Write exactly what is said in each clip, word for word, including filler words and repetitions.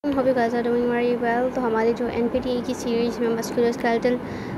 Hope you guys are doing very well. तो हमारी जो एन पी टी ई की सीरीज़ में मस्कुलोस्केलेटल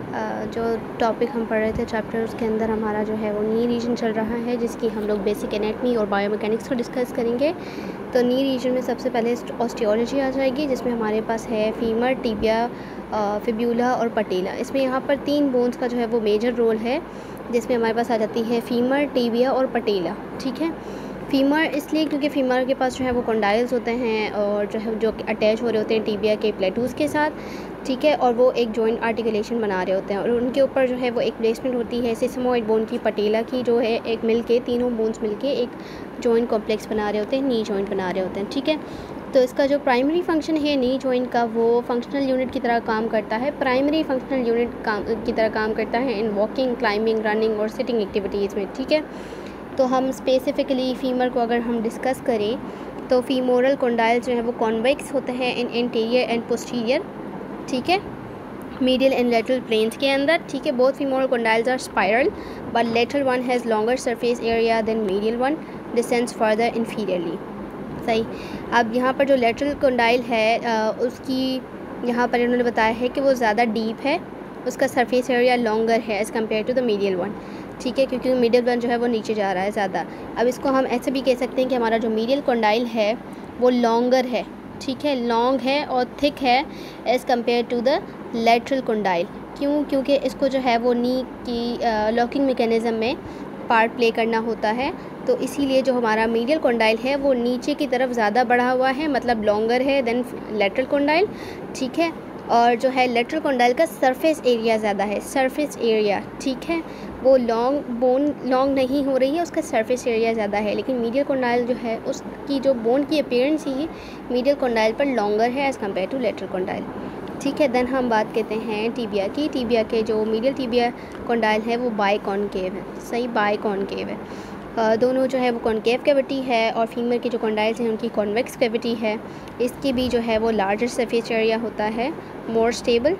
जो टॉपिक हम पढ़ रहे थे चैप्टर, उसके अंदर हमारा जो है वो नी रीजन चल रहा है, जिसकी हम लोग बेसिक एनाटमी और बायोमैकेनिक्स को डिस्कस करेंगे। तो नी रीजन में सबसे पहले ऑस्टियोलॉजी आ जाएगी, जिसमें हमारे पास है फीमर, टिबिया, फिब्यूला और पटेला। इसमें यहाँ पर तीन बोन्स का जो है वो मेजर रोल है, जिसमें हमारे पास आ जाती है फीमर, टिबिया और पटेला। ठीक है, फीमर इसलिए क्योंकि फीमर के पास जो है वो कंडाइल्स होते हैं और जो है जो अटैच हो रहे होते हैं टिबिया के प्लेटूज़ के साथ। ठीक है, और वो एक जॉइंट आर्टिकुलेशन बना रहे होते हैं और उनके ऊपर जो है वो एक प्लेसमेंट होती है सिसमोइड बोन की, पटेला की, जो है एक मिल के तीनों बोन्स मिल के एक जॉइंट कॉम्प्लेक्स बना रहे होते हैं, नी जॉइंट बना रहे होते हैं। ठीक है, तो इसका जो प्राइमरी फंक्शन है नी जॉइंट का, वो फंक्शनल यूनिट की तरह काम करता है। प्राइमरी फंक्शनल यूनिट काम की तरह काम करता है इन वॉकिंग, क्लाइंबिंग, रनिंग और सिटिंग एक्टिविटीज़ में। ठीक है, तो हम स्पेसिफ़िकली फीमर को अगर हम डिस्कस करें तो फीमोरल कंडाइल जो है वो कॉन्वेक्स होते हैं इन इंटीरियर एंड पोस्टीरियर। ठीक है, मीडियल एंड लेटरल प्लेन्स के अंदर। ठीक है, both femoral condyles are spiral but lateral one has longer surface area than medial one, descends further inferiorly. सही। अब यहाँ पर जो लेटरल कंडाइल है आ, उसकी यहाँ पर इन्होंने बताया है कि वो ज़्यादा डीप है, उसका सरफेस एरिया लॉन्गर है as compare to the medial one. ठीक है, क्योंकि मीडियल वन जो है वो नीचे जा रहा है ज़्यादा। अब इसको हम ऐसे भी कह सकते हैं कि हमारा जो मीडियल कंडाइल है वो लॉन्गर है। ठीक है, लॉन्ग है और थिक है as compare to the lateral condyle. क्यों? क्योंकि इसको जो है वो नी की लॉकिंग मैकेनिज़्म में पार्ट प्ले करना होता है, तो इसीलिए जो हमारा मीडियल कंडाइल है वो नीचे की तरफ ज़्यादा बढ़ा हुआ है, मतलब लॉन्गर है देन लेटरल कंडाइल। ठीक है, और जो है लेटरल कंडाइल का सरफेस एरिया ज़्यादा है, सरफेस एरिया। ठीक है, वो लॉन्ग बोन लॉन्ग नहीं हो रही है, उसका सरफेस एरिया ज़्यादा है, लेकिन मीडियल कंडाइल जो है उसकी जो बोन की अपीयरेंस ही मीडियल कंडाइल पर लॉन्गर है as compare to lateral condyle. ठीक है, देन हम बात करते हैं टिबिया की। टिबिया के जो मीडियल टिबिया कंडाइल है वो बाई कॉनकेव है। सही, बाई कॉनकेव है। Uh, दोनों जो है वो कॉनकेव कैविटी है और फीमेल की जो कंडाइल्स हैं उनकी कॉन्वेक्स कैविटी है। इसकी भी जो है वो लार्जर सरफेस एरिया होता है, मोर स्टेबल।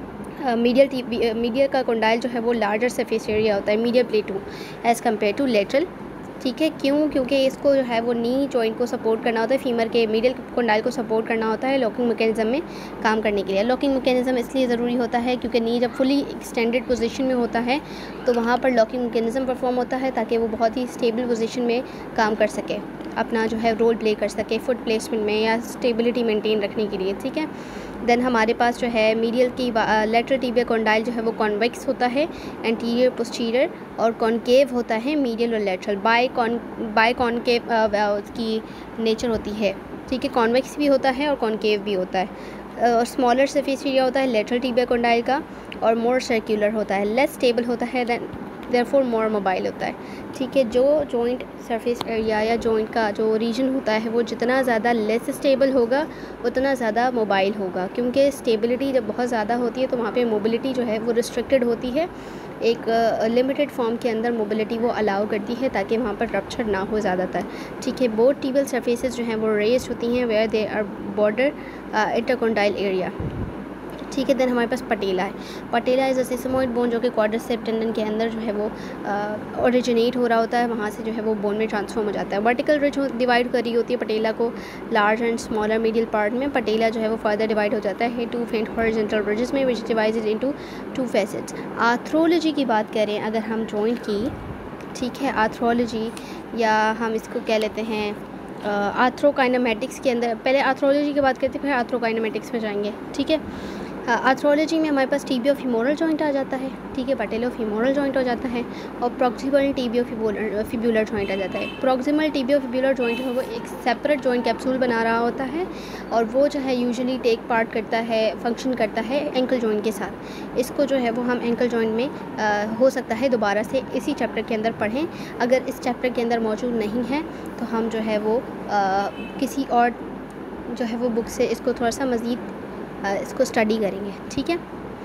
मीडियल मीडियल का कंडाइल जो है वो लार्जर सरफेस एरिया होता है, medial plateau as compare to lateral. ठीक है, क्यों? क्योंकि इसको जो है वो नी जॉइंट को सपोर्ट करना होता है, फीमर के मीडियल कंडाइल को सपोर्ट करना होता है लॉकिंग मैकेनिज्म में काम करने के लिए। लॉकिंग मैकेनिज्म इसलिए ज़रूरी होता है क्योंकि नी जब फुली एक्सटेंडेड पोजीशन में होता है तो वहाँ पर लॉकिंग मैकेनिज्म परफॉर्म होता है ताकि वो बहुत ही स्टेबल पोजीशन में काम कर सके, अपना जो है रोल प्ले कर सके फुट प्लेसमेंट में या स्टेबिलिटी मेंटेन रखने के लिए। ठीक है, देन हमारे पास जो है मीडियल की लेटरल टिबिया कंडाइल जो है वो कॉन्वेक्स होता है, एंटीरियर, पोस्टीरियर, और कॉनकेव होता है मीडियल और lateral. By con by concave उसकी नेचर होती है। ठीक है, कॉन्वेक्स भी होता है और कॉनकेव भी होता है। और स्मॉलर सरफेस एरिया होता है लेटरल टिबिया कंडाइल का और मोर सर्कुलर होता है, लेस स्टेबल होता है, देन देयरफॉर मोर मोबाइल होता है। ठीक है, जो जॉइंट सरफेस एरिया या जॉइंट का जो रीजन होता है वो जितना ज़्यादा लेस स्टेबल होगा उतना ज़्यादा मोबाइल होगा, क्योंकि स्टेबिलिटी जब बहुत ज़्यादा होती है तो वहाँ पे मोबिलिटी जो है वो रिस्ट्रिक्टेड होती है, एक लिमिटेड फॉर्म के अंदर मोबिलिटी वो अलाउ करती है ताकि वहाँ पर रप्चर ना हो ज़्यादातर। ठीक है, बोथ टिबियल सरफेसेस जो हैं वो रेस्ड होती हैं where they are border intercondylar area. ठीक है, देन हमारे पास पटेला है। Patella is a sesamoid bone जो कि क्वाड्रिसेप्स टेंडन के अंदर जो है वो ओरिजिनेट हो रहा होता है, वहाँ से जो है वो बोन में ट्रांसफॉर्म हो जाता है। वर्टिकल रिज डिवाइड कर रही होती है पटेला को large and smaller medial part में। पटेला जो है वो फर्दर डिवाइड हो जाता है टू फेंट हॉरिजॉन्टल रिजेस में, which divided into two facets. Arthrology की बात करें अगर हम जॉइंट की, ठीक है, आर्थ्रोलॉजी या हम इसको कह लेते हैं आर्थ्रोकाइनेमेटिक्स के अंदर, पहले आर्थ्रोलॉजी की बात करते हैं फिर आर्थ्रोकाइनेमेटिक्स में जाएंगे। ठीक है, आर्थ्रोलॉजी में हमारे पास टिबियो फीमोरल जॉइंट आ जाता है। ठीक है, पटेलो फीमोरल जॉइंट हो जाता है और प्रॉक्सिमल टिबियो फिब्यूलर जॉइंट आ जाता है। प्रॉक्सिमल टिबियो फिब्यूलर जॉइंट है वो एक सेपरेट जॉइंट कैप्सूल बना रहा होता है और वो जो है यूजुअली टेक पार्ट करता है, फंक्शन करता है एंकल जॉइंट के साथ। इसको जो है वो हम एंकल जॉइंट में आ, हो सकता है दोबारा से इसी चैप्टर के अंदर पढ़ें। अगर इस चैप्टर के अंदर मौजूद नहीं है तो हम जो है वो आ, किसी और जो है वो बुक से इसको थोड़ा सा मज़ीद इसको स्टडी करेंगे। ठीक है,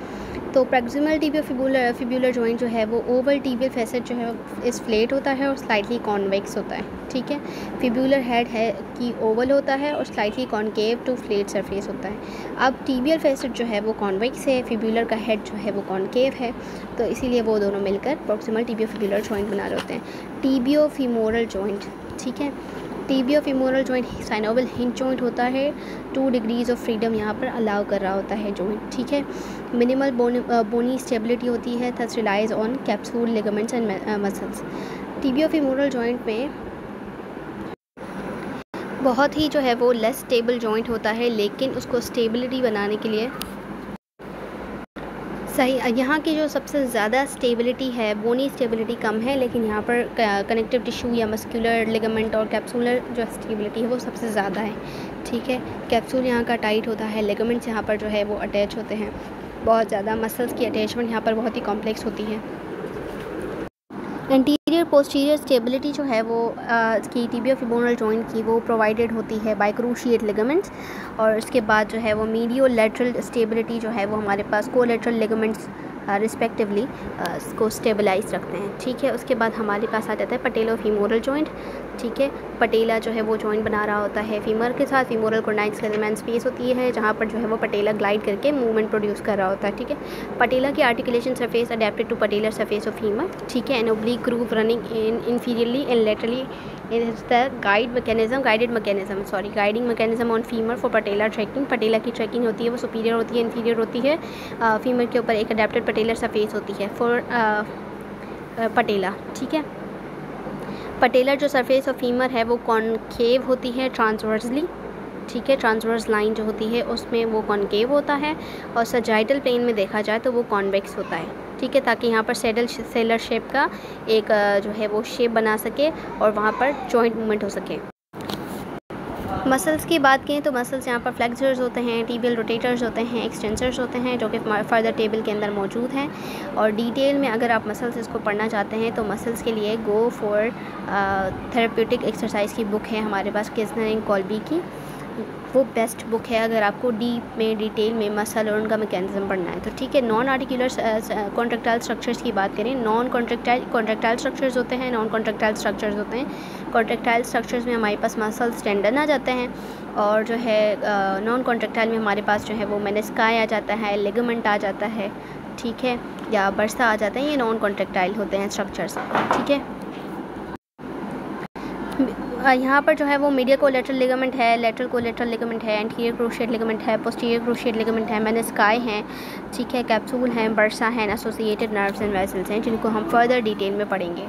तो proximal tibiofibular fibular joint जो है वो ओवल टिबियल फेसेट जो है इस फ्लेट होता है और स्लाइटली कॉन्वेक्स होता है। ठीक है, फिब्यूलर हेड है कि ओवल होता है और slightly concave to flat surface होता है। अब टिबियल फेसेट जो है वो कॉन्वेक्स है, फिब्यूलर का हेड जो है वो कॉनकेव है, तो इसीलिए वो दोनों मिलकर प्रॉक्सिमल टिबियो फिब्यूलर जॉइंट बना रहे होते हैं। टिबियो फीमोरल जॉइंट, ठीक है, tibiofemoral joint synovial hinge joint होता है। टू डिग्रीज ऑफ फ्रीडम यहाँ पर अलाउ कर रहा होता है जॉइंट, ठीक है। मिनिमल बोनी बोनी स्टेबिलिटी होती है, thus relies on capsule ligaments and muscles. Tibiofemoral joint में बहुत ही जो है वो लेस स्टेबल जॉइंट होता है, लेकिन उसको स्टेबिलिटी बनाने के लिए सही यहाँ की जो सबसे ज़्यादा स्टेबिलिटी है, बोनी स्टेबिलिटी कम है, लेकिन यहाँ पर कनेक्टिव टिश्यू या मस्कुलर लिगामेंट और कैप्सूलर जो स्टेबिलिटी है वो सबसे ज़्यादा है, ठीक है। कैप्सूल यहाँ का टाइट होता है, लिगामेंट्स यहाँ पर जो है वो अटैच होते हैं बहुत ज़्यादा। मसल्स की अटैचमेंट यहाँ पर बहुत ही कॉम्प्लेक्स होती है। एंटीरियर पोस्टीरियर स्टेबिलिटी जो है वो की टिबियो फीमोरल जॉइंट की वो प्रोवाइडेड होती है बाय क्रूशिएट लिगामेंट्स, और इसके बाद जो है वो मीडियो लेटरल स्टेबिलिटी जो है वो हमारे पास कोलेटरल लिगामेंट्स रिस्पेक्टिवली को स्टेबलाइज रखते हैं, ठीक है। उसके बाद हमारे पास आ जाता है पटेलो फीमोरल जॉइंट, ठीक है। पटेला जो है वो जॉइंट बना रहा होता है फीमर के साथ। फीमोरल कोर्नाइट्स के दरमियान स्पेस होती है जहाँ पर जो है वो पटेला ग्लाइड करके मूवमेंट प्रोड्यूस कर रहा होता है, ठीक है। पटेला की articulation surface adapted to patellar surface of femur, ठीक है। An oblique groove running in inferiorly and laterally is the guide mechanism guided mechanism sorry guiding mechanism on femur for patella tracking. Patella की tracking होती है वो superior होती है, inferior होती है। फीमर के ऊपर एक अडेप्टेड पटेलर सरफेस होती है फॉर पटेला, ठीक है। पटेलर जो सरफेस ऑफ फीमर है वो कॉनकेव होती है ट्रांसवर्सली, ठीक है। ट्रांसवर्स लाइन जो होती है उसमें वो कॉनकेव होता है, और सजाइटल प्लेन में देखा जाए तो वो कॉन्वेक्स होता है, ठीक है, ताकि यहाँ पर सेडल सेलर शेप का एक जो है वो शेप बना सके और वहाँ पर जॉइंट मूवमेंट हो सके। मसल्स की बात करें तो मसल्स यहाँ पर फ्लेक्सर्स होते हैं, टिबियल रोटेटर्स होते हैं, एक्सटेंसर्स होते हैं जो कि फर्दर टेबल के अंदर मौजूद हैं। और डिटेल में अगर आप मसल्स इसको पढ़ना चाहते हैं तो मसल्स के लिए गो फॉर थेरेप्यूटिक एक्सरसाइज की बुक है हमारे पास किस्नर एंड कॉल्बी की, वो बेस्ट बुक है अगर आपको डीप में डिटेल में मसल और उनका मैकेनिज्म पढ़ना है तो, ठीक है। नॉन आर्टिकुलर कॉन्ट्रैक्टाइल स्ट्रक्चर्स की बात करें, नॉन कॉन्ट्रैक्टाइल कॉन्ट्रैक्टाइल स्ट्रक्चर्स होते हैं, नॉन कॉन्ट्रैक्टाइल स्ट्रक्चर्स होते हैं। कॉन्ट्रैक्टाइल स्ट्रक्चर्स में हमारे पास मसल्स टेंडन आ जाते हैं, और जो है नॉन कॉन्ट्रैक्टाइल में हमारे पास जो है वो मेनिस्काई आ जाता है, लिगामेंट आ जाता है, ठीक है, या बर्सा आ जाता है। ये नॉन कॉन्ट्रैक्टाइल होते हैं स्ट्रक्चर्स, ठीक है। यहाँ पर जो है वो मीडियल कोलेटरल लिगामेंट है, लेटरल कोलेटरल लिगामेंट है, एंटीरियर क्रूशिएट लिगामेंट है, पोस्टीरियर क्रूशिएट लिगामेंट है, मेनिस्काई हैं, ठीक है, कैप्सूल हैं, बर्सा हैं, एसोसिएटेड नर्व्स एंड वेसल्स हैं जिनको हम फर्दर डिटेल में पढ़ेंगे,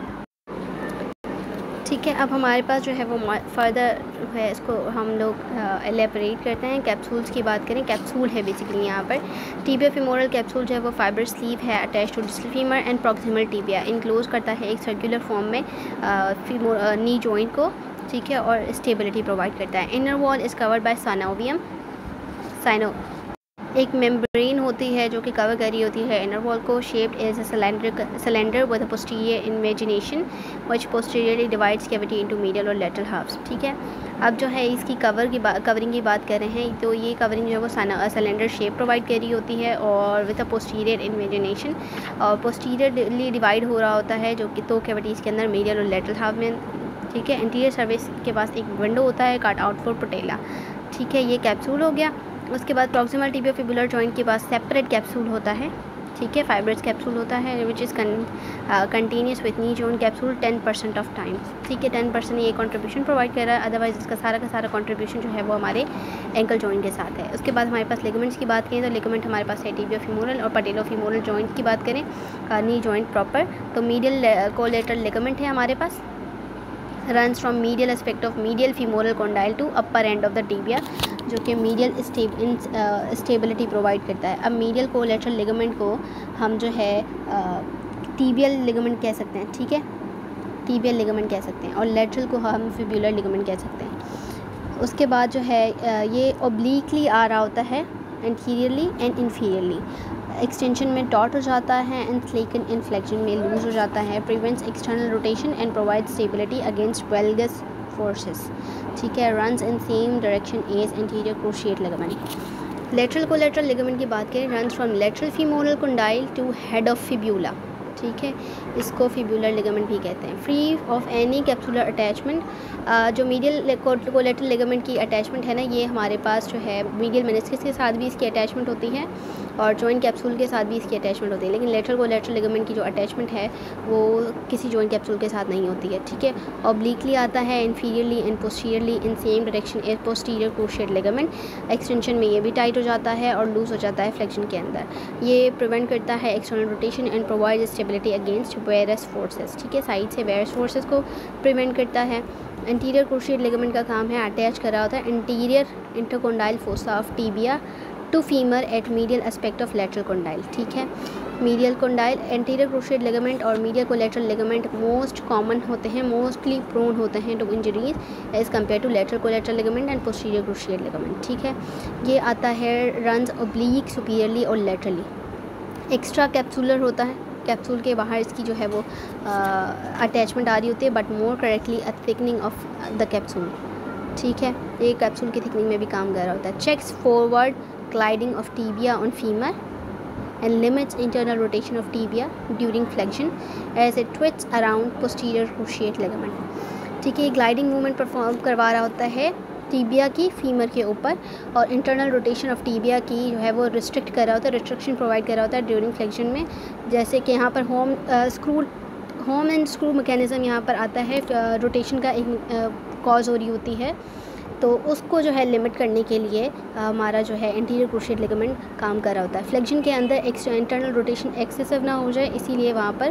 ठीक है। अब हमारे पास जो है वो फर्दर है इसको हम लोग एलेबरेट करते हैं। कैप्सूल्स की बात करें, कैप्सूल है बेसिकली यहाँ पर टिबियो फीमोरल कैप्सूल जो है वो फाइबर स्लीव है attach to distal femur and proximal tibia, enclose करता है एक सर्कुलर फॉर्म में फीमोर नी जॉइंट को, ठीक है, और स्टेबिलिटी प्रोवाइड करता है। Inner wall is covered by synovium, syno एक मेम्ब्रेन होती है जो कि कवर करी होती है इनर वॉल को, shaped as a cylinder cylinder with a posterior invagination which posteriorly divides cavity into medial और लेटरल हाफ्स, ठीक है। अब जो है इसकी कवर की बात कवरिंग की बात कर रहे हैं तो ये कवरिंग जो है वो सिलेंडर शेप प्रोवाइड करी होती है और विद अ पोस्टीरियर इन्वेजिनेशन, और पोस्टीरियरली डिवाइड हो रहा होता है जो कि दो कैविटीज़ के अंदर मीडियल और लेटरल हाफ में, ठीक है। इंटीरियर सर्विस के पास एक विंडो होता है कट आउट फॉर पटेला, ठीक है, ये कैप्सूल हो गया। उसके बाद प्रॉक्सिमल टिबियोफिबुलर जॉइंट के पास सेपरेट कैप्सूल होता है, ठीक है, फाइब्रस कैप्सूल होता है which is continuous with knee joint capsule ten percent of time, ठीक है, टेन परसेंट ये कंट्रीब्यूशन प्रोवाइड कर रहा है, अदरवाइज इसका सारा का सारा कंट्रीब्यूशन जो है वो हमारे एंकल जॉइंट के साथ है। उसके बाद हमारे पास लिगामेंट्स की बात करें तो लिगामेंट हमारे पास है टिबियोफिमोरल और पटेलोफिमोरल जॉइंट की बात करें, नी जॉइंट प्रॉपर तो मीडियल कोलेटरल लिगामेंट है हमारे पास, runs from medial aspect of medial femoral condyle to upper end of the tibia जो कि मीडियल स्टेबिलिटी प्रोवाइड करता है। अब मीडियल कोलेटरल लिगामेंट को हम जो है टीबियल लिगामेंट कह सकते हैं, ठीक है, टीबियल लिगामेंट कह सकते हैं, और लेटरल को हम फिब्यूलर लिगामेंट कह सकते हैं। उसके बाद जो है ये ओब्लिकली आ रहा होता है एंटीरियरली एंड इन्फीरियरली, एक्सटेंशन में टॉट हो जाता है एंड स्लेकन इन्फ्लेक्शन में लूज हो जाता है, prevents external rotation and provide stability against valgus forces, ठीक है, runs in same direction as anterior cruciate ligament. Lateral collateral ligament की बात करें, runs from lateral femoral condyle to head of fibula, ठीक है, इसको फिब्युलर लिगामेंट भी कहते हैं। Free of any capsular attachment, जो मीडियल कोलेटरल लिगामेंट की अटैचमेंट है ना, ये हमारे पास जो है मीडियल मेनिस्कस के साथ भी इसकी अटैचमेंट होती है और जॉइंट कैप्सूल के साथ भी इसकी अटैचमेंट होती है, लेकिन लेटरल कोलेटरल लिगामेंट की जो अटैचमेंट है वो किसी जॉइंट कैप्सूल के साथ नहीं होती है। ठीक है, ऑब्लिकली आता है, inferiorly and posteriorly in same direction as posterior cruciate ligament. Extension में ये भी टाइट हो जाता है और लूज हो जाता है फ्लेक्शन के अंदर। ये प्रिवेंट करता है external rotation and provide stability against varus forces. ठीक है, साइड से वेरस फोर्सेस को प्रिवेंट करता है। एंटीरियर क्रूशिएट लिगामेंट का काम है अटैच करा होता है interior intercondylar fossa of tibia to femur at medial aspect of lateral condyle. ठीक है, medial condyle anterior cruciate ligament और medial collateral ligament most common होते हैं, मोस्टली प्रोन होते हैं to injuries as compare to lateral collateral ligament and posterior cruciate ligament. ठीक है, ये आता है रन्स ओब्लीक सुपीरियरली और लेटरली। एक्स्ट्रा कैप्सूलर होता है, कैप्सूल के बाहर इसकी जो है वो अटैचमेंट आ रही होती है, but more correctly a thickening of the capsule. ठीक है, ये कैप्सूल की थिकनिंग में भी काम कर रहा होता है। Checks forward gliding of tibia on femur and limits internal rotation of tibia during flexion as it twists around posterior cruciate ligament। ठीक है, ग्लाइडिंग मूवमेंट परफॉर्म करवा रहा होता है टीबिया की फीमर के ऊपर और इंटरनल रोटेशन ऑफ टीबिया की जो है वो रिस्ट्रिक्ट कर रहा होता है, रिस्ट्रिक्शन प्रोवाइड कर रहा होता है ड्यूरिंग फ्लेक्शन में। जैसे कि यहाँ पर home screw home and screw mechanism यहाँ पर आता है, रोटेशन का एक कॉज हो रही होती है, तो उसको जो है लिमिट करने के लिए हमारा जो है एंटीरियर क्रूशिएट लिगामेंट काम कर रहा होता है। फ्लेक्शन के अंदर इंटरनल रोटेशन एक्सेसिव ना हो जाए, इसीलिए वहाँ पर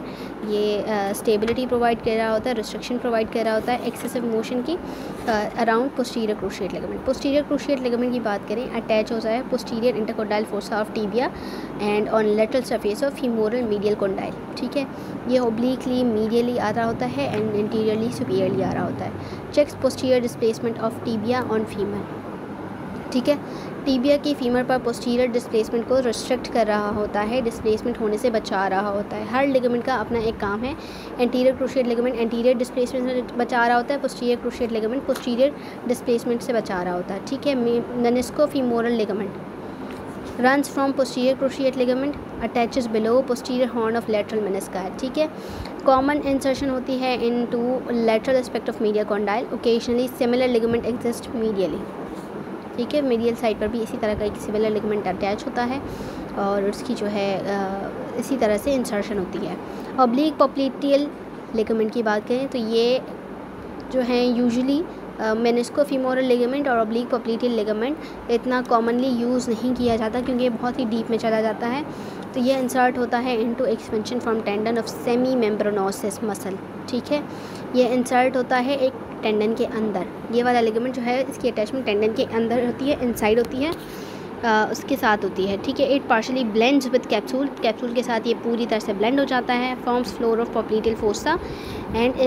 ये स्टेबिलिटी प्रोवाइड कर रहा होता है, रिस्ट्रिक्शन प्रोवाइड कर रहा होता है एक्सेसिव मोशन की around posterior cruciate ligament. Posterior cruciate ligament की बात करें, अटैच हो जाए posterior intercondylar fossa of tibia and on lateral surface of femoral medial condyle. ठीक है, ये ओब्लिकली मीडियली आ रहा होता है एंड इंटीरियरली सुपीरियरली आ रहा होता है। Checks posterior displacement of tibia on femur. ठीक है, टीबिया की फीमर पर पोस्टीरियर डिस्प्लेसमेंट को रिस्ट्रिक्ट कर रहा होता है, डिस्प्लेसमेंट होने से बचा रहा होता है। हर लिगामेंट का अपना एक काम है। Anterior cruciate ligament anterior displacement से बचा रहा होता है, posterior cruciate ligament posterior displacement से बचा रहा होता है। ठीक है, meniscofemoral ligament runs from posterior cruciate ligament, attaches below posterior horn of lateral menisci। ठीक है, कॉमन इंसर्शन होती है into lateral aspect of medial condyle, occasionally similar ligament exist medially। ठीक है, मीडियल साइड पर भी इसी तरह का एक सिमिलर लिगामेंट अटैच होता है और उसकी जो है आ, इसी तरह से इंसर्शन होती है। ऑब्लिक पॉप्लिटियल लिगामेंट की बात करें तो ये जो है यूजुअली मेनिस्कोफीमोरल लिगामेंट और ऑब्लिक पॉप्लिटियल लिगामेंट इतना कॉमनली यूज़ नहीं किया जाता क्योंकि ये बहुत ही डीप में चला जाता है, तो ये इंसर्ट होता है into expansion from tendon of semimembranosus muscle. ठीक है, ये इंसर्ट होता है एक टेंडन के अंदर। ये वाला लिगामेंट जो है इसकी अटैचमेंट टेंडन के अंदर होती है, इनसाइड होती है, आ, उसके साथ होती है। ठीक है, it partially blends with capsule, capsule के साथ ये पूरी तरह से ब्लेंड हो जाता है। Forms floor of popliteal fossa and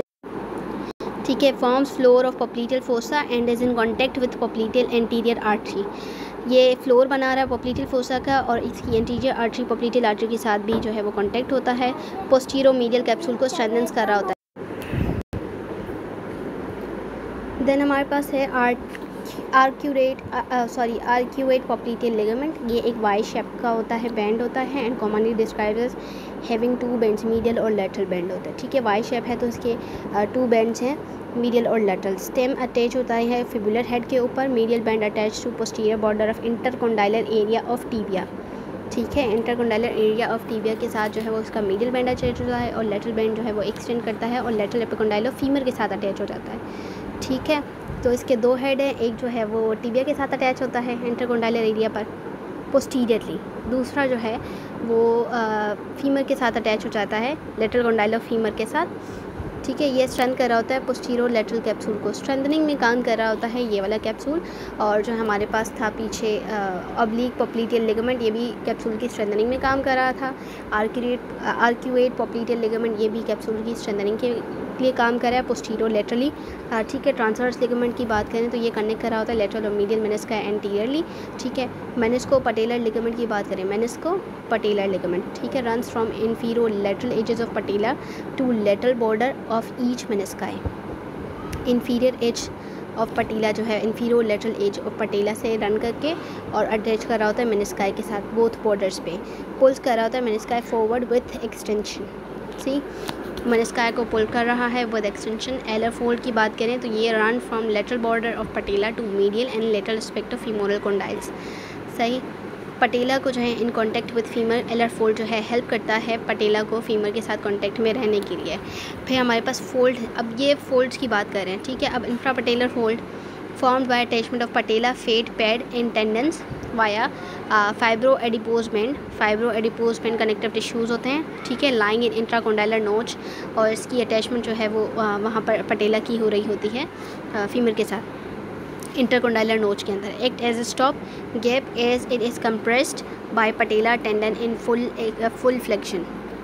ठीक है forms floor of popliteal fossa and is in contact with popliteal anterior artery. ये फ्लोर बना रहा है पॉप्लिटियल फोसा का और इसकी एंटीरियर आर्टरी पॉप्लिटियल आर्टरी के साथ भी जो है वो कॉन्टैक्ट होता है। पोस्टीरो मीडियल कैप्सूल को स्ट्रेंथन कर रहा होता है। देन हमारे पास है art arcuate sorry arcuate popliteal ligament. ये एक वाई शेप का होता है, बैंड होता है and commonly described as having two bands, medial और लेटरल बेंड होता है। ठीक है, वाई शेप है तो इसके टू uh, बेंड्स हैं, मीडियल और लेटरल। स्टेम अटैच होता है फिबुलर हेड के ऊपर, medial band attach to posterior border of intercondylar area of tibia. ठीक है, इंटरकोंडाइलर एरिया ऑफ टीबिया के साथ जो है वो उसका मीडियल बैंड अटैच होता है और लेटरल बैंड जो है वो एक्सटेंड करता है और लेटरल एपिकोंडाइलर फीमर के साथ अटैच हो जाता है। ठीक है, तो इसके दो हेड हैं, एक जो है वो टीबिया के साथ अटैच होता है इंटरकोंडाइलर एरिया पर पोस्टीरियरली, दूसरा जो है वो आ, फीमर के साथ अटैच हो जाता है लेटरल कोंडाइलर फीमर के साथ। ठीक है, ये स्ट्रेंथ कर रहा होता है पोस्टीरो लेटरल कैप्सूल को, स्ट्रेंथनिंग में काम कर रहा होता है ये वाला कैप्सूल। और जो हमारे पास था पीछे ऑब्लिक पॉप्लिटियल लिगामेंट, ये भी कैप्सूल की स्ट्रेंथनिंग में काम कर रहा था। आर्क्यूएट आर्क्यूएट पॉप्लिटियल लिगामेंट ये भी कैप्सूल की स्ट्रेंथनिंग के लिए काम कर रहा है पोस्टीरो लेटरली। ठीक है, ट्रांसवर्स लिगामेंट की बात करें तो ये कनेक्ट कर रहा होता है लेटरल और मीडियल मेनिस्का एंटीरियरली। ठीक है, मेनिस्को पटेलर लिगामेंट की बात करें, मेनिस्को पटेलर लिगामेंट ठीक है runs from inferolateral edges of patella to lateral border of each menisci. Inferior edge of patella जो है inferolateral edge of patella से रन करके और अटैच कर रहा होता है मेनिस्काई के साथ बोथ बॉर्डर्स पे। पुल्स कर रहा होता है menisci forward with extension. See menisci को पुल कर रहा है विद एक्सटेंशन। एलर फोल्ड की बात करें तो ये run from lateral border of patella to medial and lateral aspect of femoral condyles. सही, पटेला को जो है in contact with femur alar fold जो है हेल्प करता है पटेला को फीमर के साथ कांटेक्ट में रहने के लिए। फिर हमारे पास फोल्ड, अब ये फोल्ड्स की बात कर रहे हैं, ठीक है। अब infrapatellar fold formed by attachment of patella fat pad in tendons via uh, fibroadipose band। fibroadipose band connective tissues होते हैं, ठीक है, लाइंग इन इंट्राकोंडाइलर नोच, और इसकी अटैचमेंट जो है वो uh, वहाँ पर पटेला की हो रही होती है फीमर uh, के साथ इंटरकोंडाइलर नोच के अंदर। Act as a stop gap as it is compressed by patella tendon in full full flexion.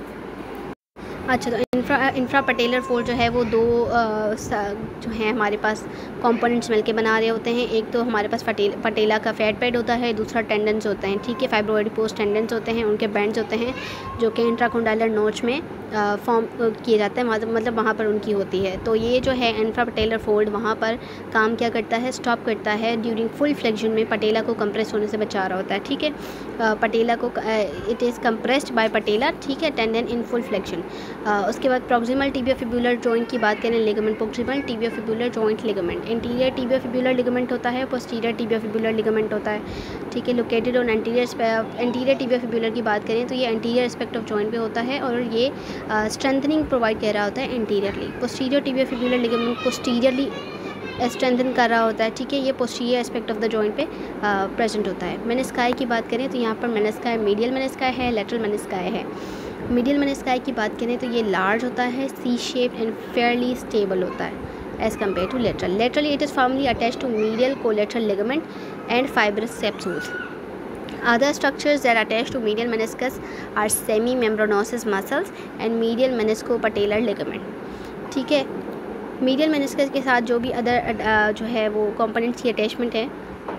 अच्छा, तो इंफ्रा इंफ्रा पटेलर फोल्ड जो है वो दो आ, जो है हमारे पास कंपोनेंट्स मिलके बना रहे होते हैं। एक तो हमारे पास पटेल पटेला का फैट पैड होता है, दूसरा टेंडन्स होते हैं, ठीक है, फाइब्रोएडिपोज टेंडन्स होते हैं, उनके बैंड्स होते हैं जो कि इंट्राकोंडाइलर नोच में फॉर्म किए जाते हैं, मतलब वहाँ पर उनकी होती है। तो ये जो है इंफ्रा पटेलर फोल्ड वहाँ पर काम क्या करता है, स्टॉप करता है ड्यूरिंग फुल फ्लेक्शन में, पटेला को कंप्रेस होने से बचा रहा होता है, ठीक है। पटेला को it is compressed by patella, ठीक है, टेंडन इन फुल फ्लेक्शन। उसके बाद प्रॉक्सिमल टिबियोफिब्युलर जॉइंट की बात करें, ligament, proximal tibiofibular joint ligament, interior tibiofibular ligament होता है, पोस्टीरियर टिबियोफिब्युलर लिगामेंट होता है, ठीक है, located on anterior anterior tibiofibular की बात करें तो ये एंटीरियर एस्पेक्ट ऑफ जॉइंट पे होता है और ये स्ट्रेंथनिंग प्रोवाइड कर रहा होता है anteriorly. Posterior tibiofibular ligament posteriorly strengthen कर रहा होता है, ठीक है, ये posterior aspect of the joint पे प्रेजेंट होता है। मेनिस्काई की बात करें तो यहाँ पर मेनिस्काई मीडियल मेनिस्काई है, लेटरल मेनिस्काई है। मीडियल मेनिस्काई की बात करें तो ये लार्ज होता है, C shape and fairly stable होता है as compare to lateral. Laterally it is firmly attached to medial collateral ligament and fibrous capsules. Other structures that attach to medial meniscus are semi-membranosus muscles and medial meniscopatellar ligament, ठीक है। Medial meniscus के साथ जो भी other जो है वो components की अटैचमेंट है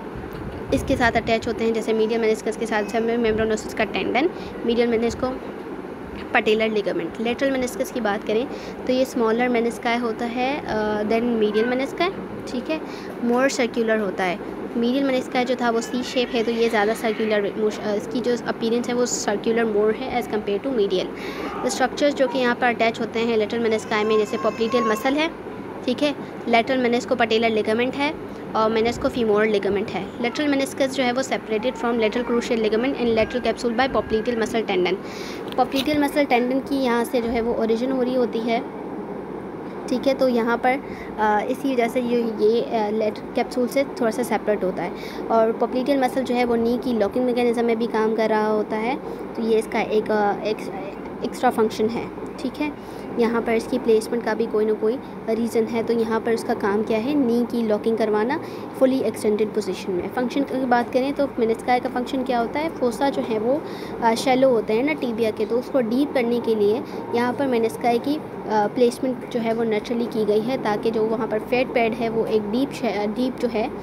इसके साथ अटैच होते हैं, जैसे मीडियल मेनिस्कस के साथ सेमी-मेम्ब्रानोसस का tendon, medial meniscopatellar ligament. Lateral meniscus की बात करें तो ये स्मॉलर मेनिस्काई होता है देन मीडियल मेनिस्काई, ठीक है, मोर सर्कुलर होता है। मीडियल मेनिस्काई जो था वो सी शेप है, तो ये ज़्यादा सर्कुलर, इसकी जो अपीयरेंस है वो सर्कुलर मोर है as compare to medial. The structures जो कि यहाँ पर अटैच होते हैं लेटरल मेनिस्काई में, जैसे पॉप्लिटियल मसल है, ठीक है, लेटरल मेनिस्कोपटेलर लिगामेंट है और मेनिस्कोफीमोरल लिगामेंट है। लेटरल मेनिस्कस जो है वो separated from lateral crucial ligament and lateral capsule by popliteal muscle tendon. Popliteal muscle tendon की यहाँ से जो है वो ओरिजिन हो रही होती है, ठीक है, तो यहाँ पर आ, इसी वजह से ये ये लेटरल कैप्सूल से थोड़ा सा सेपरेट होता है। और पॉप्लिटियल मसल जो है वो नी की लॉकिंग मैकेनिज्म में भी काम कर रहा होता है, तो ये इसका एक, एक एक्स्ट्रा फंक्शन है, ठीक है। यहाँ पर इसकी प्लेसमेंट का भी कोई ना कोई रीज़न है, तो यहाँ पर उसका काम क्या है, नी की लॉकिंग करवाना फुली एक्सटेंडेड पोजीशन में। फंक्शन की बात करें तो मेनिस्काई का फंक्शन क्या होता है, फोसा जो है वो शैलो होते हैं ना टीबिया के, तो उसको डीप करने के लिए यहाँ पर मेनिस्काई की प्लेसमेंट जो है वो नेचुरली की गई है, ताकि जो वहाँ पर फैट पैड है वो एक डीप डीप जो है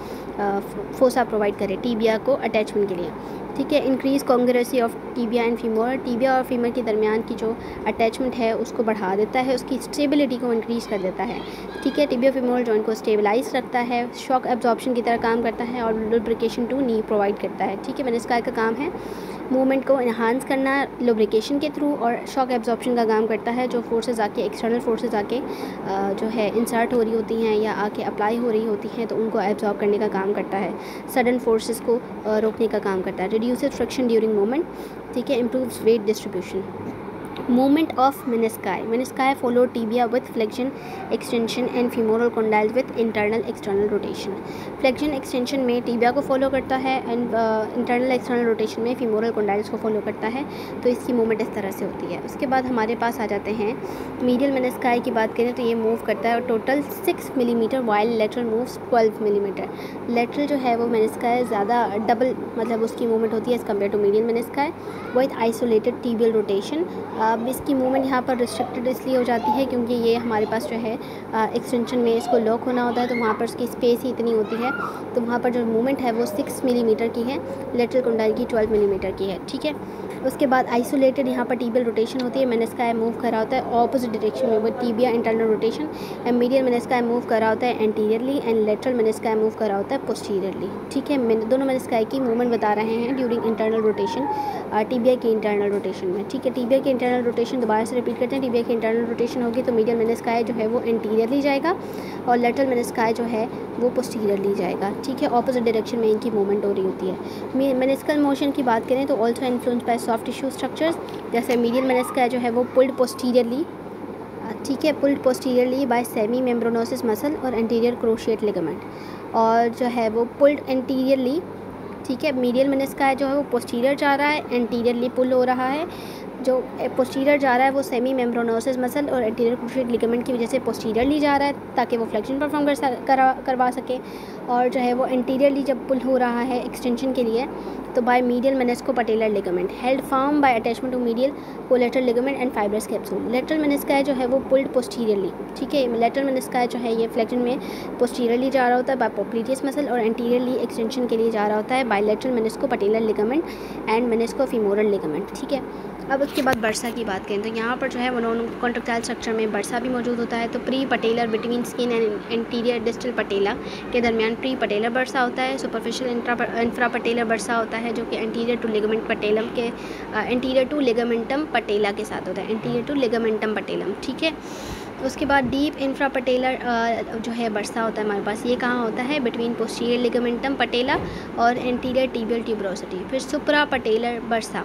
फोसा प्रोवाइड करे टीबिया को अटैचमेंट के लिए, ठीक है। Increase congruency of tibia and femur, tibia और फीमर के दरमियान की जो अटैचमेंट है उसको बढ़ा देता है, उसकी स्टेबिलिटी को इंक्रीज़ कर देता है, ठीक है। टिबियो फीमोरल जॉइंट को स्टेबलाइज रखता है, शॉक एब्जॉर्प्शन की तरह काम करता है और लुब्रिकेशन टू नी प्रोवाइड करता है, ठीक है। मेनिस्काई का काम है मूवमेंट को इन्हांस करना लुब्रिकेशन के थ्रू, और शॉक एब्जॉर्प्शन का काम करता है, जो फोर्सेस आके एक्सटर्नल फोर्सेस आके जो है इंसर्ट हो रही होती हैं या आके अप्लाई हो रही होती हैं, तो उनको एब्जॉर्ब करने का काम करता है, सडन फोर्सेस को रोकने का काम करता है। रिड्यूसेस फ्रिक्शन ड्यूरिंग मूवमेंट, ठीक है। Improves weight distribution. Movement of menisci. Menisci follow tibia with flexion, extension and femoral condyles with internal external rotation. Flexion extension में tibia को follow करता है and uh, internal external rotation में femoral condyles को follow करता है, तो इसकी movement इस तरह से होती है। उसके बाद हमारे पास आ जाते हैं medial menisci की बात करें तो ये move करता है total six millimetre while lateral moves twelve millimetre. lateral जो है वो menisci ज़्यादा डबल मतलब उसकी movement होती है as compared to medial menisci with isolated tibial rotation। अब इसकी मूवमेंट यहाँ पर रिस्ट्रिक्टेड इसलिए हो जाती है क्योंकि ये हमारे पास जो है एक्सटेंशन में इसको लॉक होना होता है, तो वहाँ पर उसकी स्पेस ही इतनी होती है, तो वहाँ पर जो मूवमेंट है वो सिक्स मिलीमीटर की है, लेटरल कंडाइल की ट्वेल्व मिलीमीटर की है, ठीक है। उसके बाद आइसोलेटेड यहाँ पर टिबियल रोटेशन होती है, मेनिस्काई मूव कर रहा होता है ऑपोजिट डायरेक्शन में, वो tibia internal rotation, and medial menisci move कर रहा होता है anteriorly and lateral menisci move कर रहा होता है पोस्टीरियरली, ठीक है। दोनों मेनिस्काई की मूवमेंट बता रहे हैं ड्यूरिंग इंटरनल रोटेशन, टिबिया की इंटरनल रोटेशन में, ठीक है। टिबिया की इंटरनल इंटरनल रोटेशन दोबारा से रिपीट करते हैं। टिबिया की इंटरनल रोटेशन होगी तो मीडियल मेनिस्काई जो है वो एंटीरियरली जाएगा और लेटरल मेनिस्काई जो है वो पोस्टीरियरली जाएगा। ठीक है, ऑपोजिट डायरेक्शन में इनकी मूवमेंट हो रही होती है। मेनिस्कल मोशन की बात करें तो also influence by soft tissue structures, जैसे मीडियल मेनिस्काई जो है वो पुल्ड पोस्टीरियरली, ठीक है, pulled posteriorly by semimembranosus muscle और एंटीरियर क्रोशिएट लिगामेंट, और जो है वो पुल्ड एंटीरियरली, ठीक है। मीडियल मेनिस्काई जो है वो पोस्टीरियर जा रहा है, एंटीरियरली पुल हो रहा है। जो पोस्टीरियर जा रहा है वो सेमी मेम्ब्रेनोसिस मसल और एंटीरियर क्रूशिएट लिगामेंट की वजह से पोस्टीरियरली जा रहा है ताकि वो फ्लेक्शन परफॉर्म कर करा करवा सके, और जो है वो एंटीरियरली जब पुल हो रहा है एक्सटेंशन के लिए तो by medial meniscopatellar ligament held firm by attachment to medial collateral ligament and fibrous capsule. Lateral menisci जो है वो पुल्ड पोस्टीरियरली, ठीक है। लेटरल मेनिस्काई जो है ये फ्लेक्शन में पोस्टीरियरली जा रहा होता है बाय पोप्लिटियस मसल और एंटीरियरली एक्सटेंशन के लिए जा रहा होता है by lateral meniscopatellar ligament and meniscofemoral ligament, ठीक है। अब उसके बाद बर्सा की बात करें तो यहाँ पर जो है वो नॉन कॉन्ट्रैक्टाइल स्ट्रक्चर में बर्सा भी मौजूद होता है। तो prepatellar between skin and anterior distal patella के दरमियान प्री पटेलर बर्सा होता है। सुपरफिशियल इंफ्रा पटेलर बर्सा होता है जो कि एंटीरियर टू लिगामेंट पटेलम के एंटीरियर टू लिगामेंटम पटेला के साथ होता है, एंटीरियर टू लिगामेंटम पटेलम, ठीक है। उसके बाद डीप इंफ्रा पटेलर जो है बर्सा होता है हमारे पास, ये कहाँ होता है, बिटवीन पोस्टीरियर लिगामेंटम पटेला और एंटीरियर टिबियल ट्यूबरोसिटी। फिर suprapatellar bursa,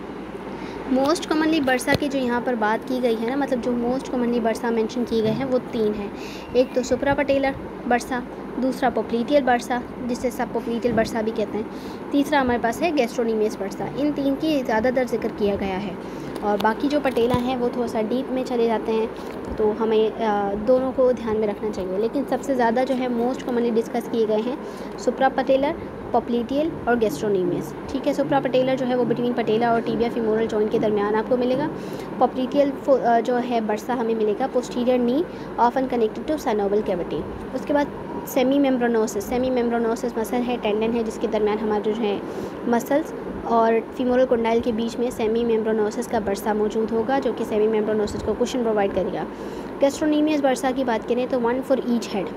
most commonly bursa की जो यहाँ पर बात की गई है ना, मतलब जो मोस्ट कॉमनली बर्सा मेंशन की गए हैं वो तीन हैं। एक तो सुप्रा पटेलर बर्सा, दूसरा पोप्लीटियल बर्सा जिसे सब पोप्लीटियल बर्सा भी कहते हैं, तीसरा हमारे पास है गैस्ट्रोनीमियस बर्सा। इन तीन की ज़्यादातर जिक्र किया गया है और बाकी जो पटेला हैं वो थोड़ा सा डीप में चले जाते हैं, तो हमें दोनों को ध्यान में रखना चाहिए। लेकिन सबसे ज़्यादा जो है मोस्ट कॉमनली डिस्कस किए गए हैं सुप्रा पटेलर, पोप्लीटियल और गैस्ट्रोनीमियस, ठीक है। सुप्रा पटेलर जो है वो बिटवीन पटेला और टिबिया फीमोरल जॉइंट के दरमियान आपको मिलेगा। पोप्लीटियल जो है बर्सा हमें मिलेगा posterior knee often connected to synovial cavity. उसके बाद semimembranosus, semimembranosus muscle है, टेंडन है जिसके दरमियान हमारे जो है मसल्स और फीमोरल कोंडाइल के बीच में सेमी मेम्ब्रेनोसिस का बर्सा मौजूद होगा जो कि सेमी मेम्ब्रेनोसिस को कुशन प्रोवाइड करेगा। गैस्ट्रोनीमियस बर्सा की बात करें तो वन फॉर ईच हेड,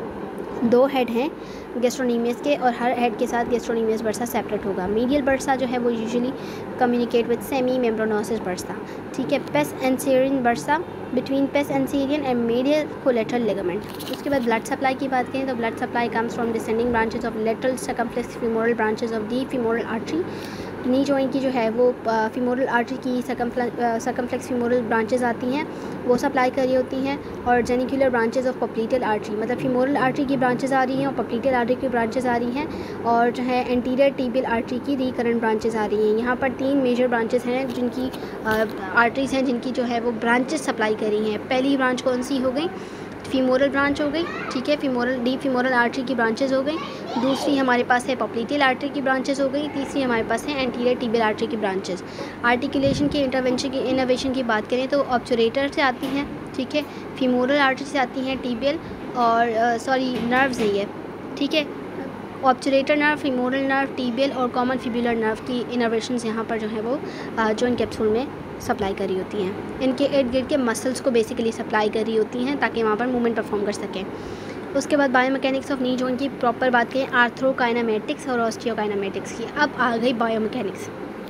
दो हेड हैं गैस्ट्रोनीमियस के और हर हेड के साथ गैस्ट्रोनीमियस बर्सा सेपरेट होगा। मीडियल बर्सा जो है वो usually communicate with semimembranosus bursa, ठीक है। Pes anserine bursa between pes anserine and medial collateral ligament. उसके बाद ब्लड सप्लाई की बात करें तो blood supply comes from descending branches of lateral circumflex femoral branches of the femoral artery. Knee joint की जो है वो फीमोरल आर्टरी की सर्कमफ्लेक्स फीमोरल ब्रांचेस आती हैं, वो सप्लाई कर रही होती हैं, और genicular branches of popliteal artery, मतलब फीमोरल आर्टरी की ब्रांचेस आ रही हैं और पोप्लीटियल आर्टरी की ब्रांचेस आ रही हैं, और जो है एंटीरियर टिबियल आर्टरी की रिकरेंट ब्रांचेस आ रही हैं। यहाँ पर तीन मेजर ब्रांचेस हैं जिनकी आर्टरीज हैं जिनकी जो है वो ब्रांचेस सप्लाई कर रही हैं। पहली ब्रांच कौन सी हो गई, फीमोरल ब्रांच हो गई, ठीक है, फीमोरल डी फीमोरल आर्टरी की ब्रांचेस हो गई। दूसरी हमारे पास है पोप्लीटियल आर्टरी की ब्रांचेस हो गई। तीसरी हमारे पास है एंटीरियर टिबियल आर्टरी की ब्रांचेस। आर्टिकुलेशन के इंटरवेंशन की इनोवेशन की बात करें तो ऑब्चुरेटर से आती हैं, ठीक है, फीमोरल आर्टरी से आती हैं टिबियल और सॉरी नर्व्स नहीं है, ठीक है, obturator nerve, femoral nerve, tibial और कॉमन फिब्युलर नर्व की इनोवेशंस यहाँ पर जो है वो जॉइंट कैप्सूल में सप्लाई करी होती हैं। इनके इर्द गिर्द के मसल्स को बेसिकली सप्लाई करी होती हैं ताकि वहाँ पर मूवमेंट परफॉर्म कर सकें। उसके बाद बायोमैकेनिक्स ऑफ नी जॉइंट की प्रॉपर बात करें, आर्थ्रोकाइनेमेटिक्स और ऑस्टियोकाइनेमेटिक्स की। अब आ गई बायोमैकेनिक्स।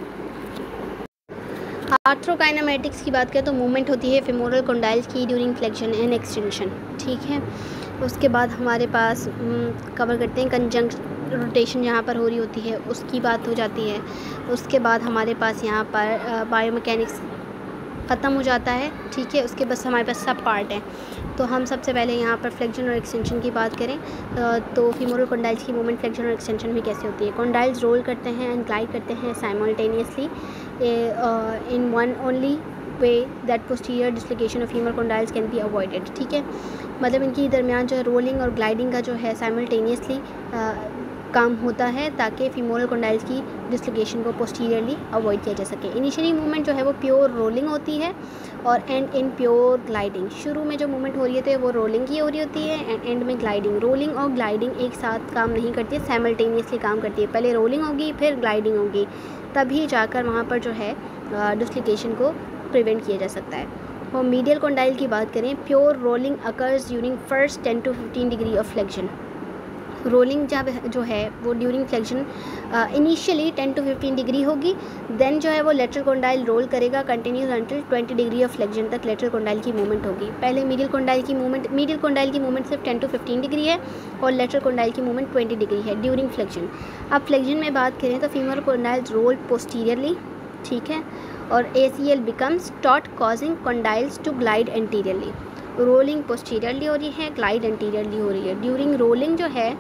आर्थ्रोकाइनेमेटिक्स की बात करें तो मूवमेंट होती है फीमोरल कोंडाइल्स की ड्यूरिंग फ्लेक्शन एंड एक्सटेंशन, ठीक है। उसके बाद हमारे पास कवर करते हैं कंजंक्ट रोटेशन यहाँ पर हो रही होती है उसकी बात हो जाती है। उसके बाद हमारे पास यहाँ पर बायोमैकेनिक्स ख़त्म हो जाता है, ठीक है। उसके बस हमारे पास सब पार्ट हैं, तो हम सबसे पहले यहाँ पर फ्लेक्शन और एक्सटेंशन की बात करें तो फीमोरल कोंडाइल्स की मूवमेंट फ्लेक्शन और एक्सटेंशन में कैसे होती है। कोंडाइल्स रोल करते हैं एंड ग्लाइड करते हैं simultaneously in one only way that posterior dislocation of femoral condyles can be avoided, ठीक है। मतलब इनकी दरमियान जो है रोलिंग और ग्लाइडिंग का जो है साइमल्टेनियसली काम होता है ताकि फीमोरल कोंडाइल्स की डिस्लोकेशन को पोस्टीरियरली अवॉइड किया जा सके। इनिशियली मूवमेंट जो है वो प्योर रोलिंग होती है और एंड इन प्योर ग्लाइडिंग। शुरू में जो मूवमेंट हो रही है तो वो रोलिंग की हो रही होती है एंड एंड में ग्लाइडिंग। रोलिंग और ग्लाइडिंग एक साथ काम नहीं करती है, साइमल्टेनियसली काम करती है। पहले रोलिंग होगी फिर ग्लाइडिंग होगी, तभी जाकर वहाँ पर जो है डिस्लोकेशन को प्रिवेंट किया जा सकता है। और मीडियल कोंडाइल की बात करें, pure rolling occurs during first ten to fifteen degree of flexion. Rolling जब जो है वो during flexion initially ten to fifteen degree होगी, देन जो है वो लेटरल कंडाइल रोल करेगा continues until twenty degree of flexion तक लेटरल कंडाइल की मूवमेंट होगी। पहले मीडियल कंडाइल की मूवमेंट मीडियल कंडाइल की मूवमेंट सिर्फ टेन टू फिफ्टीन डिग्री है और लेटरल कंडाइल की मूवमेंट ट्वेंटी डिग्री है ड्यूरिंग फ्लेक्शन। अब फ्लेक्शन में बात करें तो फीमर कंडाइल रोल पोस्टीरियरली, ठीक है, और A C L becomes taut causing condyles to glide anteriorly. Rolling posteriorly हो रही है, ग्लाइड एंटीरियरली हो रही है। ड्यूरिंग रोलिंग जो है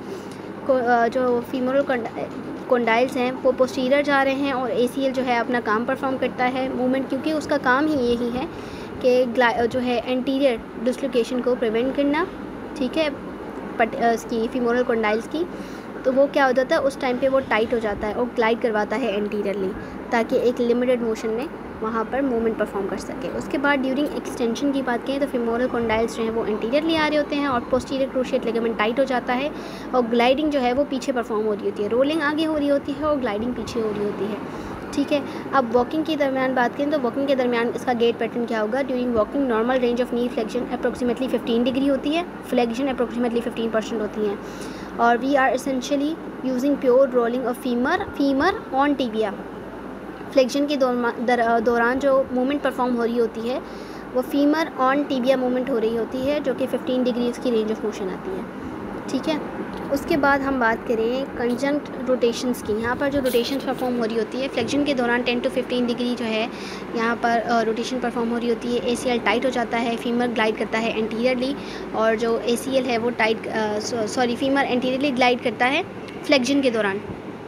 जो फीमोरल कंडाइल्स हैं वो पोस्टीरियर जा रहे हैं और एसीएल जो है अपना काम परफॉर्म करता है मूवमेंट, क्योंकि उसका काम ही यही है कि जो है एंटीरियर डिसलोकेशन को प्रिवेंट करना, ठीक है, बट इसकी फीमोरल कंडाइल्स की। तो वो क्या हो जाता है उस टाइम पे वो टाइट हो जाता है और ग्लाइड करवाता है एंटीरियरली, ताकि एक लिमिटेड मोशन में वहाँ पर मूवमेंट परफॉर्म कर सके। उसके बाद ड्यूरिंग एक्सटेंशन की बात करें तो फीमोरल कंडाइल्स जो हैं वो एंटीरियरली आ रहे होते हैं और पोस्टीरियर क्रूशिएट लिगामेंट टाइट हो जाता है और ग्लाइडिंग जो है वो पीछे परफॉर्म हो रही होती है। रोलिंग आगे हो रही होती है और ग्लाइडिंग पीछे हो रही होती है, ठीक है। अब वॉकिंग के दरमियान बात करें तो वॉकिंग के दरमियान इसका गेट पैटर्न क्या होगा। During walking normal range of knee flexion approximately fifteen degree होती है, फ्लेक्शन अप्रोक्सीमेटली फिफ्टीन परसेंट होती हैं और we are essentially using pure rolling of femur femur on tibia. Flexion के दौरान जो मूवमेंट परफॉर्म हो रही होती है वो फीमर ऑन टिबिया मूवमेंट हो रही होती है, जो कि फिफ्टीन डिग्री इसकी रेंज ऑफ मोशन आती है, ठीक है। उसके बाद हम बात करें कंजंक्ट रोटेशंस की। यहाँ पर जो रोटेशंस परफॉर्म हो रही होती है फ्लेक्शन के दौरान टेन टू फिफ्टीन डिग्री जो है यहाँ पर रोटेशन परफॉर्म हो रही होती है। एसीएल टाइट हो जाता है, फीमर ग्लाइड करता है एंटीरियरली और जो एसीएल है वो tight sorry femur anteriorly glide करता है फ्लेक्शन के दौरान।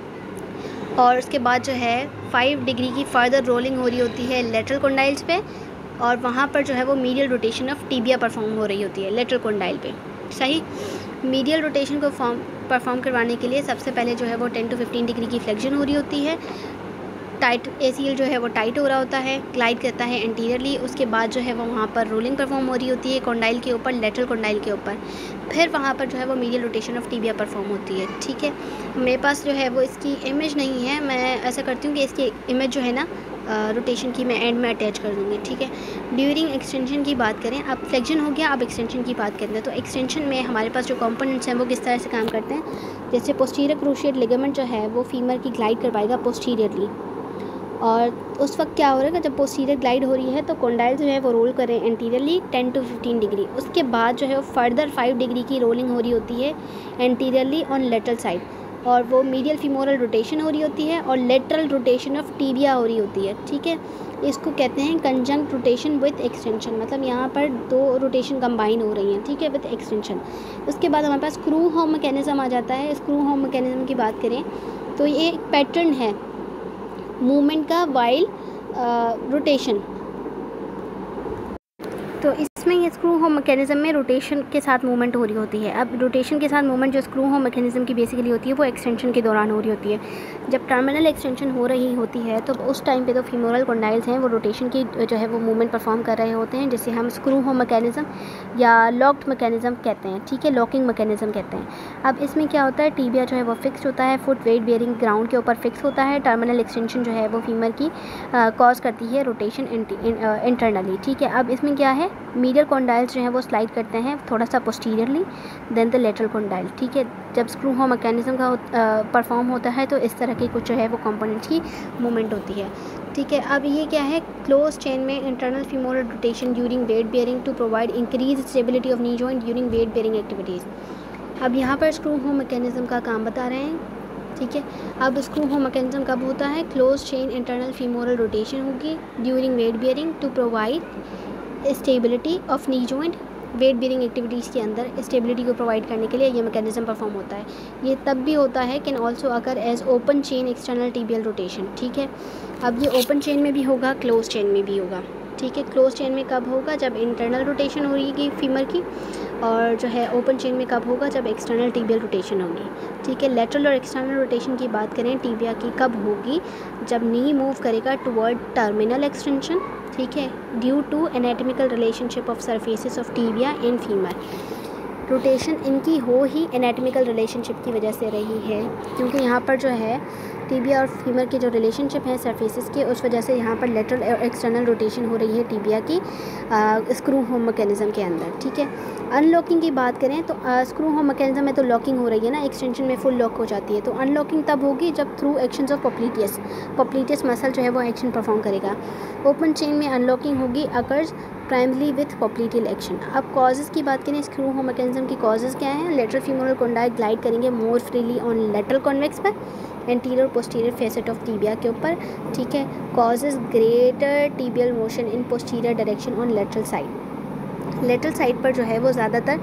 और उसके बाद जो है फाइव डिग्री की फर्दर रोलिंग हो रही होती है लेटरल कंडाइल्स पे और वहाँ पर जो है वो medial rotation of tibia perform हो रही होती है लेटरल कंडाइल पे, सही। मीडियल रोटेशन को फॉर्म परफॉर्म करवाने के लिए सबसे पहले जो है वो टेन टू फिफ्टीन डिग्री की फ्लेक्शन हो रही होती है, टाइट एसीएल जो है वो टाइट हो रहा होता है, ग्लाइड करता है एंटीरियरली। उसके बाद जो है वो वहाँ पर रोलिंग परफॉर्म हो रही होती है कंडाइल के ऊपर, लेटरल कंडाइल के ऊपर, फिर वहाँ पर जो है वो medial rotation of tibia perform होती है, ठीक है। मेरे पास जो है वो इसकी इमेज नहीं है, मैं ऐसा करती हूँ कि इसकी इमेज जो है ना रोटेशन की मैं एंड में अटैच कर दूँगी, ठीक है। ड्यूरिंग एक्सटेंशन की बात करें, अब फ्लेक्शन हो गया, अब एक्सटेंशन की बात करें तो एक्सटेंशन में हमारे पास जो कंपोनेंट्स हैं वो किस तरह से काम करते हैं। जैसे पोस्टीरियर क्रूशिएट लिगामेंट जो है वो फीमर की ग्लाइड करवाएगा पोस्टीरियरली और उस वक्त क्या हो रहा है जब पोस्टीरियर ग्लाइड हो रही है तो कंडाइल जो है वो रोल करें anteriorly ten to fifteen degree. उसके बाद जो है वो फर्दर फाइव डिग्री की रोलिंग हो रही होती है एंटीरियरली ऑन लेटरल साइड और वो मीडियल फीमोरल रोटेशन हो रही होती है और लेटरल रोटेशन ऑफ टिबिया हो रही होती है, ठीक है। इसको कहते हैं कंजंक्ट रोटेशन विद एक्सटेंशन, मतलब यहाँ पर दो रोटेशन कंबाइन हो रही हैं, ठीक है, विद एक्सटेंशन। उसके बाद हमारे पास स्क्रू होम मैकेनिज्म आ जाता है। स्क्रू होम मैकेनिज्म की बात करें तो ये एक पैटर्न है मूवमेंट का वाइल रोटेशन। तो इसमें ये स्क्रू होम मैकेनिज्म में रोटेशन के साथ मूवमेंट हो रही होती है। अब रोटेशन के साथ मूवमेंट जो स्क्रू होम मैकेनिज्म की बेसिकली होती है वो एक्सटेंशन के दौरान हो रही होती है। जब टर्मिनल एक्सटेंशन हो रही होती है तो उस टाइम पे तो फीमोरल कंडाइल्स हैं वो रोटेशन की जो है वो मूवमेंट परफॉर्म कर रहे होते हैं, जिसे हम स्क्रू होम मैकेनिज्म या लॉक्ड मैकेनिज्म कहते हैं, ठीक है, लॉकिंग मैकेनिज्म कहते हैं। अब इसमें क्या होता है, टिबिया जो है वो फिक्स होता है, फुट वेट बेयरिंग ग्राउंड के ऊपर फिक्स होता है। टर्मिनल एक्सटेंशन जो है वो फीमर की कॉज करती है रोटेशन इंटरनली, ठीक है। अब इसमें क्या है, मीडियल कंडाइल्स जो है वो स्लाइड करते हैं थोड़ा सा posteriorly then the lateral condyle, ठीक है। जब स्क्रू होम मैकेनिज्म का परफॉर्म होता है तो इस तरह की कुछ जो है वो कंपोनेंट्स की मूवमेंट होती है, ठीक है। अब ये क्या है, क्लोज चेन में internal femoral rotation during weight bearing to provide increase stability of knee joint during weight bearing activities. अब यहाँ पर स्क्रू होम मैकेनिज्म का काम बता रहे हैं, ठीक है। अब स्क्रू होम मैकेनिज्म कब होता है, close chain internal femoral rotation होगी during weight bearing to provide stability of knee joint. Weight bearing activities के अंदर स्टेबिलिटी को प्रोवाइड करने के लिए ये मैकेनिज्म परफॉर्म होता है। ये तब भी होता है can also occur as open chain external tibial rotation, ठीक है। अब ये ओपन चेन में भी होगा, क्लोज चेन में भी होगा, ठीक है। क्लोज चेन में कब होगा, जब इंटरनल रोटेशन हो रही है फीमर की, और जो है ओपन चेन में कब होगा, जब एक्सटर्नल टिबियल रोटेशन होगी, ठीक है। लेटरल और एक्सटर्नल रोटेशन की बात करें टिबिया की कब होगी, जब नी मूव करेगा टुवर्ड टर्मिनल एक्सटेंशन, ठीक है, due to anatomical relationship of surfaces of tibia in femur. Rotation इनकी हो ही एनाटॉमिकल रिलेशनशिप की वजह से रही है, क्योंकि यहाँ पर जो है टीबिया और फीमर के जो रिलेशनशिप है सरफेसेस के, उस वजह से यहाँ पर लेटरल और एक्सटर्नल रोटेशन हो रही है टीबिया की स्क्रू होम मैकेनिज़्म के अंदर, ठीक है। अनलॉकिंग की बात करें तो स्क्रू होम मैकेनिज़्म में तो लॉकिंग हो रही है ना, एक्सटेंशन में फुल लॉक हो जाती है। तो अनलॉकिंग तब होगी जब through actions of popliteus popliteus muscle जो है वो एक्शन परफॉर्म करेगा। ओपन चेन में अनलॉकिंग होगी occurs primarily with popliteal action. अब कॉजेज़ की बात करें स्क्रू होम मैकेनिज़्म की, कॉजेज़ क्या हैं? लेटरल फीमोरल कंडाइल ग्लाइड करेंगे more freely on lateral convex पर, anterior posterior facet of tibia के ऊपर, ठीक है। Causes greater tibial motion in posterior direction on lateral side. Lateral side पर जो है वो ज़्यादातर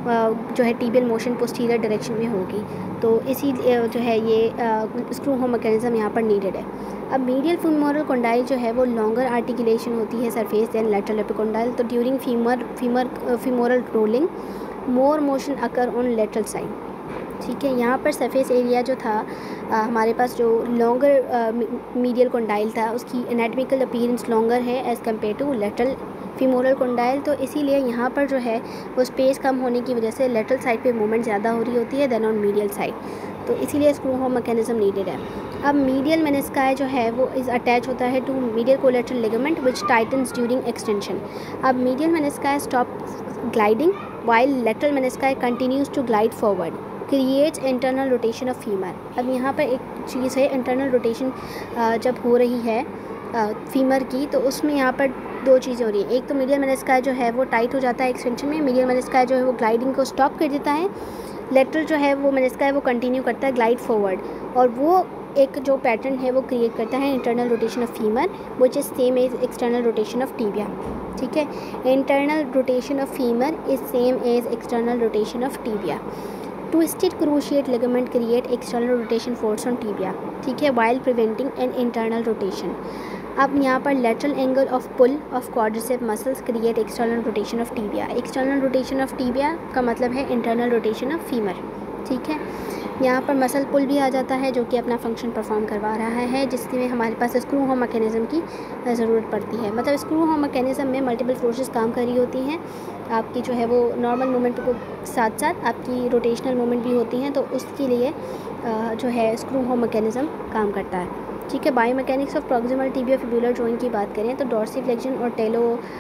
जो है टीबियल मोशन पोस्टीरियर डायरेक्शन में होगी, तो इसी जो है ये स्क्रू होम मैकेनिज़्म यहाँ पर नीडेड है। अब मीडियल फीमोरल कंडाइल जो है वो लॉन्गर आर्टिकुलेशन होती है सरफेस देन लेटरल एपिकोंडाइल। तो during femur femur femoral rolling more motion occur on lateral side, ठीक है। यहाँ पर सरफेस एरिया जो था आ, हमारे पास जो लॉन्गर मीडियल कंडाइल था उसकी एनाटॉमिकल अपीयरेंस लॉन्गर है as compare to lateral femoral condyle, तो इसीलिए यहाँ पर जो है वो स्पेस कम होने की वजह से लेटरल साइड पे मूवमेंट ज़्यादा हो रही होती है देन ऑन मीडियल साइड, तो इसीलिए स्क्रू होम मैकेनिज़्म नीडेड है। अब मीडियल मेनिस्काई जो है वो इस अटैच होता है to medial collateral ligament which tightens during extension. अब medial menisci stop gliding while lateral menisci continues to glide forward, creates internal rotation of femur. अब यहाँ पर एक चीज़ है, इंटरनल रोटेशन जब हो रही है फीमर की, तो उसमें यहाँ पर दो चीज़ें हो रही है। एक तो मीडियल मेनिस्काई जो है वो टाइट हो जाता है एक्सटेंशन में, मीडियल मेनिस्काई जो है वो ग्लाइडिंग को स्टॉप कर देता है, लेटरल जो है वो मेनिस्काई वो कंटिन्यू करता है ग्लाइड फॉरवर्ड, और वो एक जो पैटर्न है वो क्रिएट करता है internal rotation of femur which is same as external rotation of tibia, ठीक है। Internal rotation of femur is same as external rotation of tibia. Twisted cruciate ligament create external rotation force on tibia, ठीक है, while preventing an internal rotation. अब यहाँ पर lateral angle of pull of quadricep muscles create external rotation of tibia. External rotation of tibia का मतलब है internal rotation of femur, ठीक है। यहाँ पर मसल पुल भी आ जाता है जो कि अपना फंक्शन परफॉर्म करवा रहा है, जिसमें हमारे पास स्क्रू होम मैकेनिज़्म की ज़रूरत पड़ती है। मतलब स्क्रू होम मैकेनिज़्म में मल्टीपल फोर्सेस काम कर रही होती हैं, आपकी जो है वो नॉर्मल मूवमेंट को साथ साथ आपकी रोटेशनल मूवमेंट भी होती हैं, तो उसके लिए जो है स्क्रू होम मैकेनिज़्म काम करता है, ठीक है। Biomechanics of proximal tibiofibular joint की बात करें तो डॉर्सीफ्लेक्शन और टेलो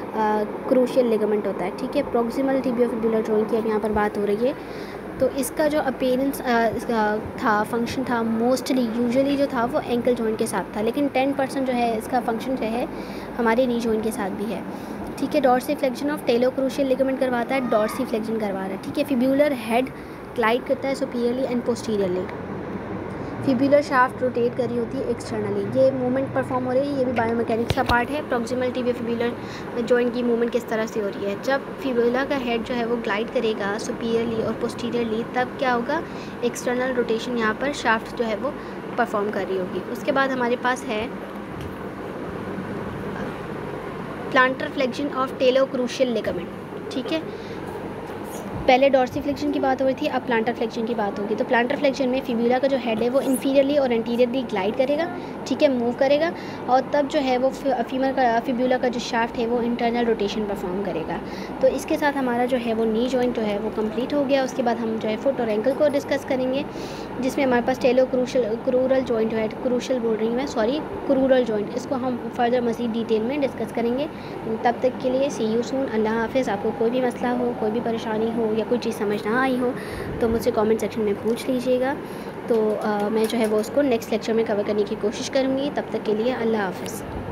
क्रूशियल लिगामेंट होता है, ठीक है। प्रॉक्सिमल टिबियोफिब्युलर जॉइंट की अब यहाँ पर बात हो रही है, तो इसका जो अपीयरेंस था, फंक्शन था, मोस्टली यूजुअली जो था वो एंकल जॉइंट के साथ था, लेकिन टेन परसेंट जो है इसका फंक्शन जो है हमारे नी जॉइंट के साथ भी है, ठीक है। Dorsiflexion of talo crucial ligament करवाता है, डॉर्सीफ्लेक्शन करवा रहा है, ठीक है। फिब्यूलर हेड ग्लाइड करता है superiorly and posteriorly, fibular shaft rotate कर रही होती है एक्सटर्नली, ये मूवमेंट परफॉर्म हो रही है, ये भी बायोमैकेनिक्स का पार्ट है। प्रॉक्सिमल टिबियोफिब्युलर जॉइंट की मूवमेंट किस तरह से हो रही है, जब फिब्यूला का हेड जो है वो ग्लाइड करेगा सुपीरियरली और पोस्टीरियरली, तब क्या होगा, एक्सटर्नल रोटेशन यहाँ पर शाफ्ट जो है वो परफॉर्म कर रही होगी। उसके बाद हमारे पास है plantar flexion of talo crucial ligament, ठीक है। पहले डॉर्सीफ्लेक्शन की बात हो रही थी, अब प्लांटर फ्लेक्शन की बात होगी। तो प्लांटर फ्लेक्शन में फिब्यूला का जो हेड है वो इन्फीरियरली और एंटीरियरली ग्लाइड करेगा, ठीक है, मूव करेगा, और तब जो है वो फीमर का फिब्यूला का जो शाफ्ट है वो इंटरनल रोटेशन परफॉर्म करेगा। तो इसके साथ हमारा जो है वो नी जॉइंट जो है वो कंप्लीट हो गया। उसके बाद हम जो है फुट और एंकल को डिस्कस करेंगे, जिसमें हमारे पास टेलो क्रूशल क्रूरल जॉइंट जो है, क्रूशल बोल रही हूँ मैं, सॉरी, क्रूरल जॉइंट, इसको हम फर्दर मज़ीद डिटेल में डिस्कस करेंगे। तब तक के लिए सी यू सून, अल्लाह हाफिज़। आपको कोई भी मसला हो, कोई भी परेशानी हो या कोई चीज़ समझ ना आई हो तो मुझसे कमेंट सेक्शन में पूछ लीजिएगा, तो आ, मैं जो है वो उसको नेक्स्ट लेक्चर में कवर करने की कोशिश करूँगी। तब तक के लिए अल्लाह हाफिज़।